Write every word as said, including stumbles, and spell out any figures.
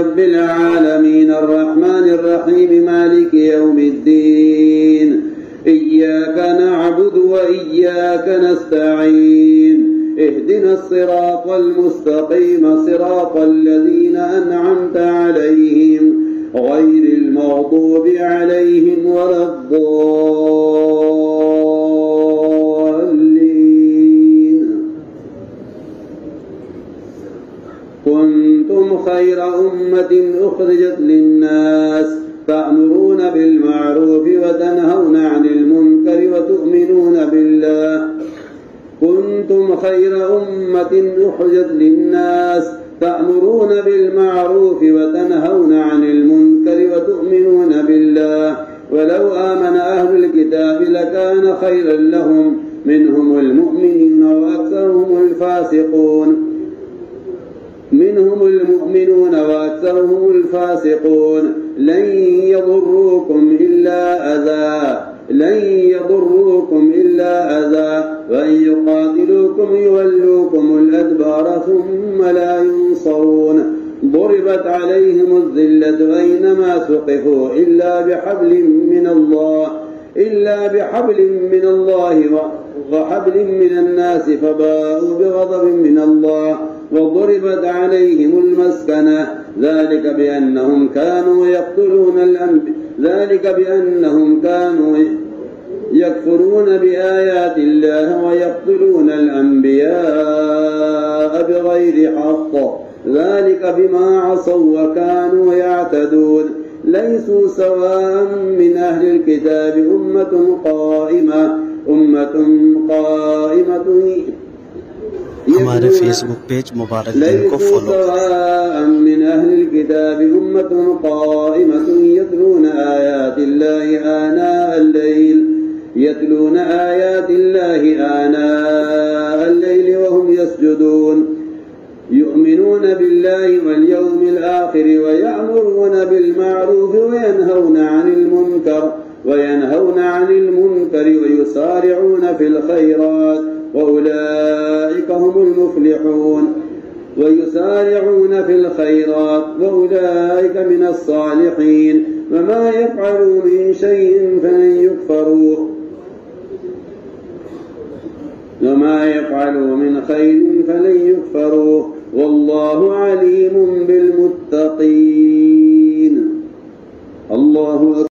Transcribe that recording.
رب العالمين الرحمن الرحيم مالك يوم الدين إياك نعبد وإياك نستعين اهدنا الصراط المستقيم صراط الذين أنعمت عليهم غير المغضوب عليهم ولا الضالين. كنتم خير أمة أخرجت للناس تأمرون بالمعروف وتنهون عن المنكر وتؤمنون بالله كنتم خير أمة أخرجت للناس تأمرون بالمعروف وتنهون عن المنكر وتؤمنون بالله ولو آمن أهل الكتاب لكان خيرا لهم منهم المؤمنين وأكثرهم الفاسقون منهم المؤمنون وأكثرهم الفاسقون لن يضروكم إلا أذى لن يضروكم إلا أذى وإن يقاتلوكم يولوكم الأدبار ثم لا ينصرون ضربت عليهم الذلة أينما ثقفوا إلا بحبل من الله إلا بحبل من الله وحبل من الناس فباءوا بغضب من الله وضربت عليهم المسكنة ذلك بأنهم كانوا يقتلون الأنبياء ذلك بأنهم كانوا يكفرون بآيات الله ويقتلون الأنبياء بغير حق ذلك بما عصوا وكانوا يعتدون ليسوا سواء من أهل الكتاب أمة قائمة أمة قائمة हमारे Facebook page मुबारक दिन को फॉलो करें। من أهل الكتاب أمة قائمة يتلون آيات الله آناء الليل يتلون آيات الله آناء الليل وهم يسجدون يؤمنون بالله واليوم الآخر ويأمرون بالمعروف وينهون عن المنكر وينهون عن المنكر ويسارعون في الخيرات وأولئك هم المفلحون ويسارعون في الخيرات وأولئك من الصالحين وما يفعلوا من شيء فلن يكفروه وما يفعلوا من خير فلن يكفروه والله عليم بالمتقين. الله